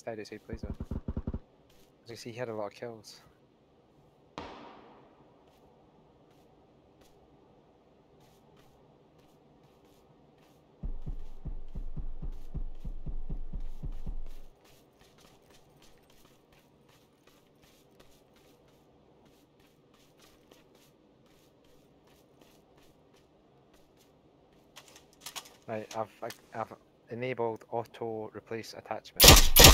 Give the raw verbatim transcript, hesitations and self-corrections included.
Stayed outside plays though. As you see, he had a lot of kills. Right, I've, I've enabled auto replace attachment.